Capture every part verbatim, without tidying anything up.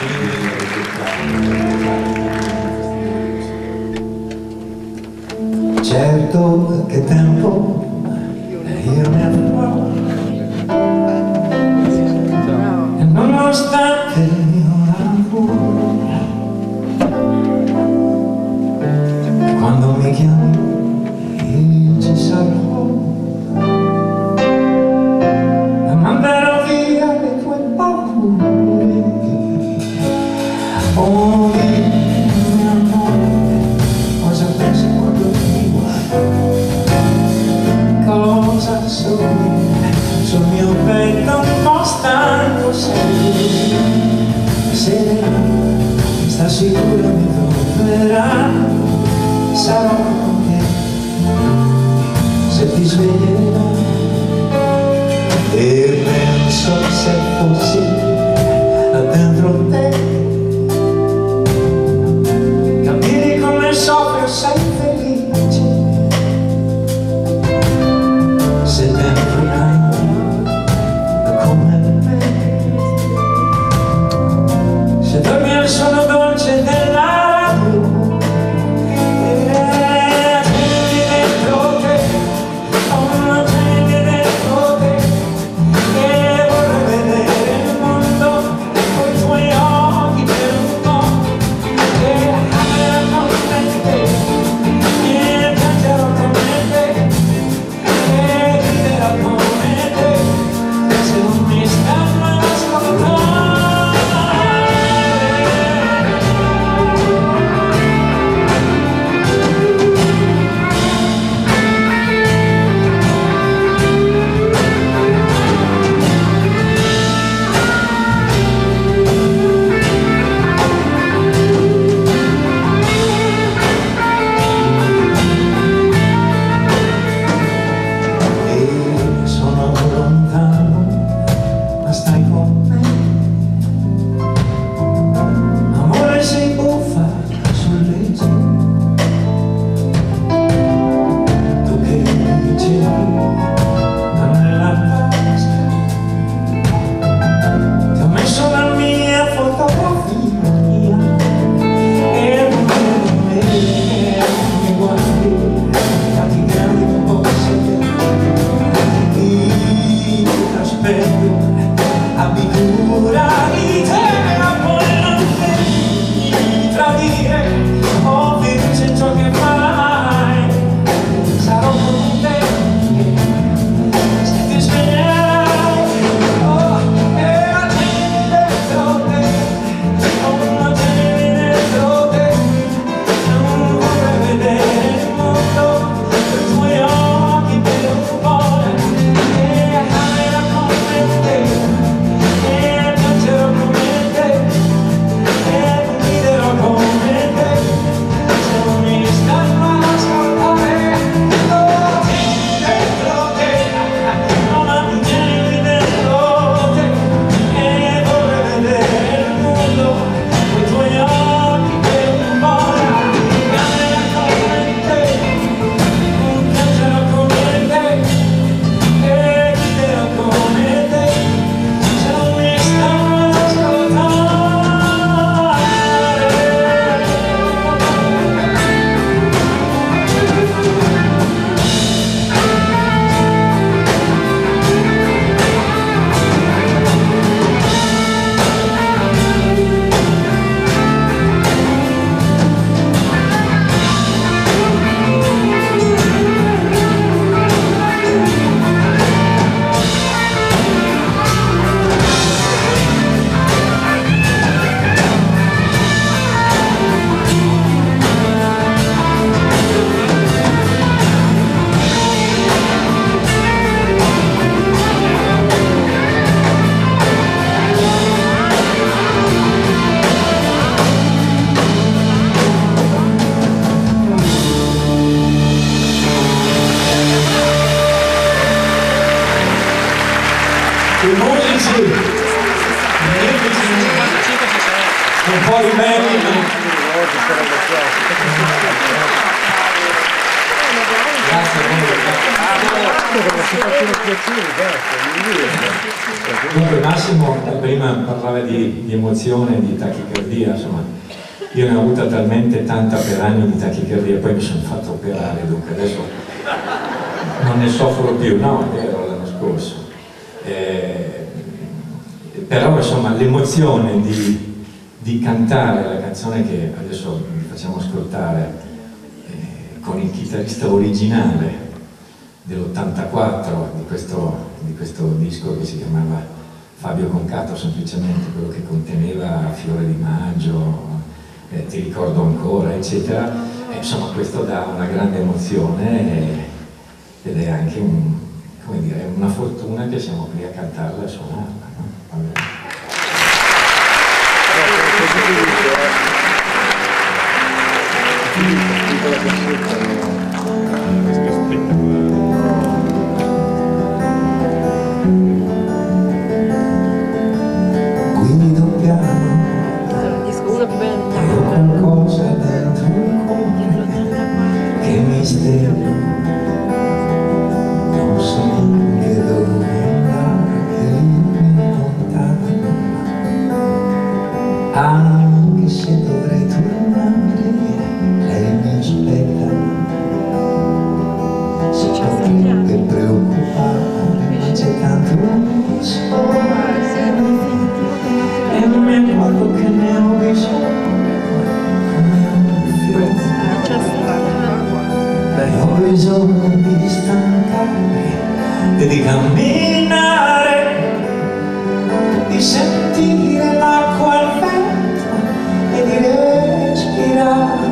Certo che tempo io ne avrò, e nonostante io lavoro, quando mi chiami io ci sarò, e manderò via le tue paure. Oh mio amore, cosa pensi quando mi guardi? Cosa sogni sul mio petto un po' stanco sei? Se sta sicuro mi troverà, sarò con te. Se ti sveglierò e penso se fossi dentro te, capire come soffro, sei felice. Se dentro canti come me, se dormi al sonno dolce della radio, e accendi dentro te, oh, accendi dentro te, e vorrei vedere il mondo con i tuoi occhi per un po', e amerò come te, e piangerò come te, e riderò come te, se non mi stanno ad ascoltare. E sono lontano, ma stai con me. Amore, sei buffa sul letto, tu che mi dicevi da nella tasca, ti ho messo la mia fotografia e non me mi guardi da ti grandi un po' sei. Io t'aspetto, abbi cura di te, ma poi non devi tradire, oh felice ciò che fai, sarò con te, se ti sveglierai, oh, e accendi dentro te, oh, accendi dentro te, non vorrei vedere il mondo con i tuoi occhi per un po'. I musici, un po' di belli. Dunque Massimo prima parlava di, di emozione, di tachicardia, insomma io ne ho avuta talmente tanta per anni di tachicardia, poi mi sono fatto operare, dunque adesso non ne soffro più, no, ero l'anno scorso. Eh, però insomma l'emozione di, di cantare la canzone che adesso vi facciamo ascoltare eh, con il chitarrista originale dell'ottantaquattro di questo, di questo disco che si chiamava Fabio Concato, semplicemente quello che conteneva Fiore di Maggio, eh, Ti ricordo ancora, eccetera. E, insomma questo dà una grande emozione e, ed è anche un, come dire, una fortuna che siamo qui a cantarla e suonarla, no? Va bene. Guido piano, ho qualcosa dentro il cuore che mi stella, non so neanche dove andare, che viene lontano, anche se dovrei tornare, lei mi aspetta, si potrebbe preoccupare, ma c'è tanto non so. E non mi accorgo che ne ho bisogno come un fiore. Beh, ho bisogno di stancarmi e di camminare, di sentire l'acqua al vento e di respirare.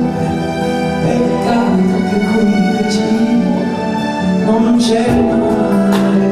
Peccato che qui vicino non c'è mare.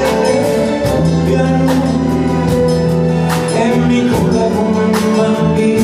Bambino